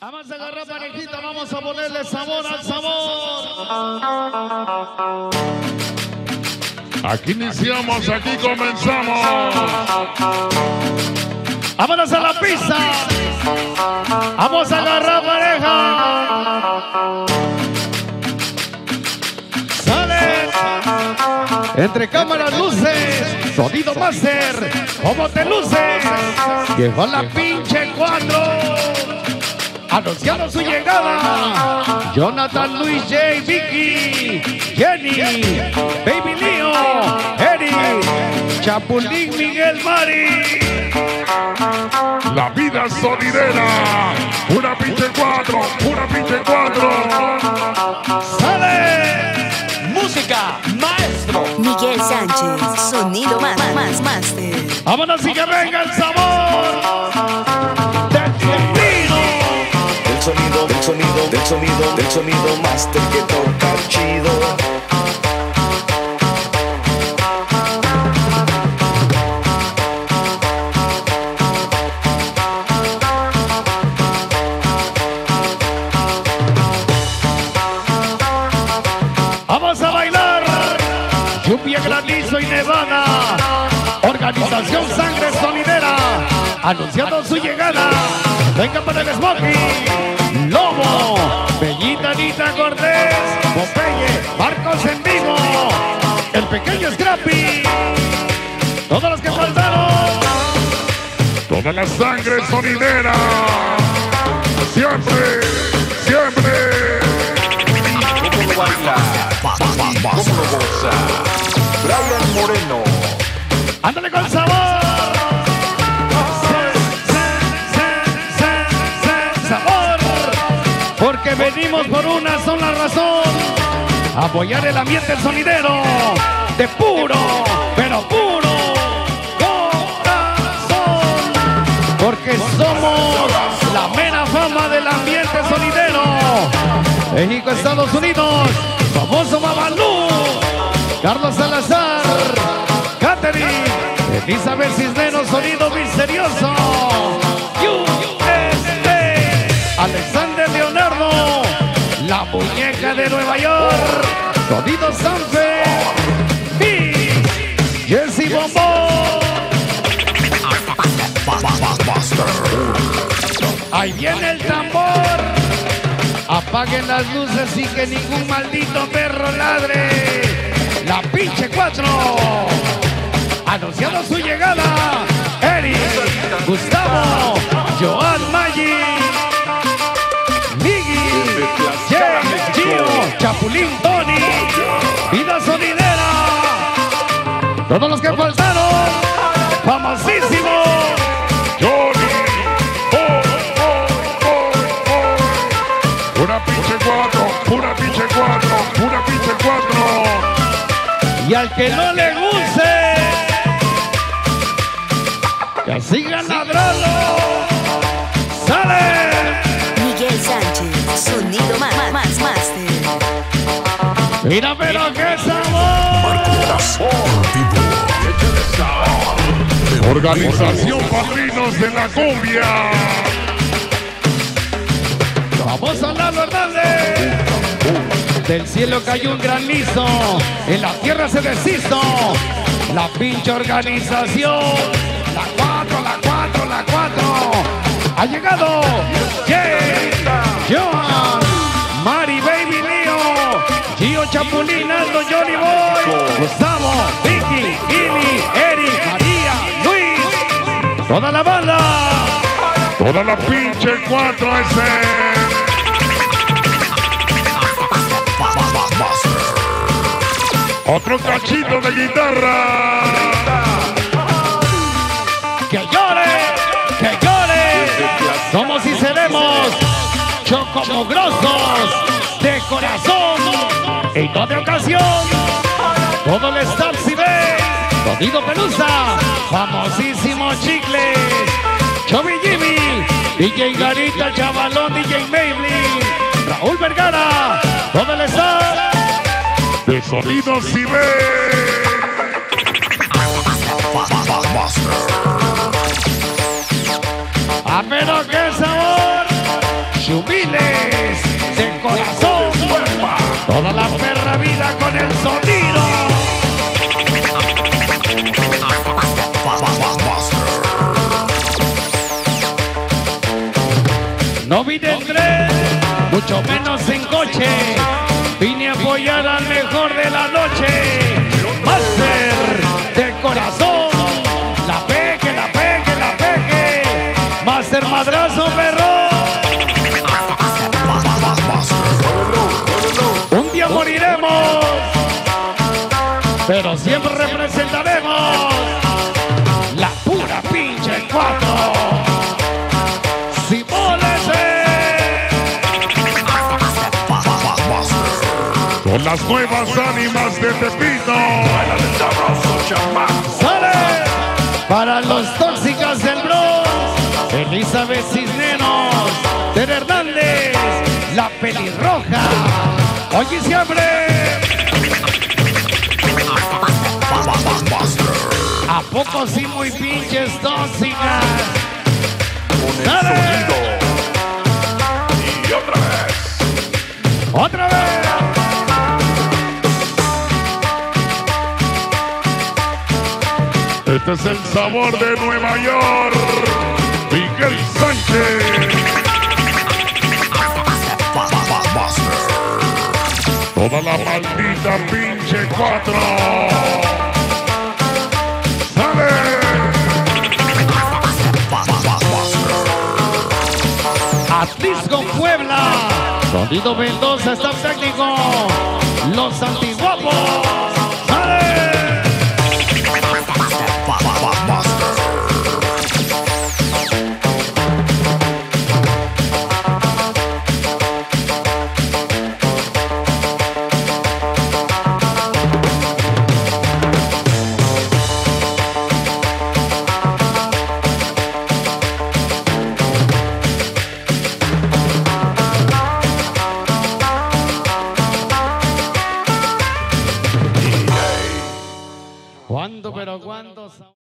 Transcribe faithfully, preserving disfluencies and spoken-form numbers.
Vamos a agarrar parejita, vamos a ponerle sabor al sabor. Aquí iniciamos, aquí comenzamos. Vámonos a la pista. Vamos a agarrar pareja. Sale. Entre cámaras, luces, sonido máster. ¿Cómo te luces? Llegó la pinche cuatro. Anunciando su llegada. Jonathan, Luis, J, Vicky, Jenny, Baby Leo, Eric, Chapulín, Miguel, Mari. La vida sonidera. Una pinche cuatro, una pinche cuatro. ¡Sale! Música, maestro Miguel Sánchez, sonido más, más, master. Vámonos y que venga el sabor del destino. del sonido, del sonido, del sonido, del sonido master que toca chido. Vamos a bailar. Lluvia, granizo y nevada. Organización Sangre Sonidera. Anunciando su llegada. Venga para el Smoking. Lobo. Bellita Anita Cortés. Popeye. Marcos en vivo. El pequeño Scrappy. Todos los que faltaron. Toda la sangre sonidera. Siempre, siempre. ¿Cómo lo baila? ¿Cómo lo goza? Brian Moreno. Ándale con sabor. Sabor. Porque venimos por una sola razón. Apoyar el ambiente sonidero. De puro, pero puro corazón. Porque somos la mera fama del ambiente sonidero. México, Estados Unidos. Famoso Babalú. Carlos Salazar. Catherine. Elizabeth Cisneros, sonido misterioso. U S A. Alexander Leonardo. La muñeca de Nueva York. Sonido Sanfe. Beats. Jesse Bombón. Ahí viene el tambor. Apaguen las luces y que ningún maldito perro ladre. La pinche cuatro. Anunciando su llegada. Eric, Gustavo, Joan Maggi, Miggy, Jay, Gio, Chapulín, Tony. Vida sonidera. Todos los que faltaron. Famosísimo. Johnny. Oh, oh, oh, oh. Una pinche cuatro, una pinche cuatro, una pinche cuatro. Y al que no le guste, que sigan ladrando. ¡Sale! Miguel Sánchez, sonido más, más, más, master. Mira, pero qué sabor. Organización Padrinos de la Cumbia. Vamos a hablarlo, Hernández. Del cielo cayó un granizo, en la tierra se deshizo. La pinche organización. La cuatro, la cuatro, la cuatro. Ha llegado Jay, Johan, Mari, Baby Leo, Gio, Chapulín, Aldo, Johnny Boy, Gustavo, Vicky, Gili, Eric, María, Luis. Toda la banda. Toda la pinche cuatro ese. Otro cachito de guitarra. Que llore, que llore. Somos y seremos chocomogrosos de corazón. Y no de ocasión. Todo el staff si ve. Sonido Pelusa. Famosísimo Chicles. Chovy Jimmy. D J Garita, Chavalón, D J Maybelline. Raúl Vergara. Todo el staff De sonido si ve. Ah, pero qué sabor. No vine en tren, mucho menos en coche. Vine a apoyar al mejor de la noche. Master de corazón. La pegue, la pegue, la pegue. Master madrazo, perro. Un día moriremos, pero siempre representaremos la pura pinche cuatro. Con las nuevas ánimas de Tepito. ¡Sale! Para los tóxicas del Bronx, Elizabeth Cisneros, Tere Hernández, la pelirroja. Hoy y siempre. ¿A poco sí muy pinches tóxicas? ¡Sale! Y otra vez. ¡Otra vez! Este es el sabor de Nueva York. Miguel Sánchez. Toda la maldita pinche cuatro. ¡Sale! Atlisco, Puebla. Sonido Mendoza, staff técnico. Los antiguapos. ¡Sale! ¿Cuándo, pero cuándo?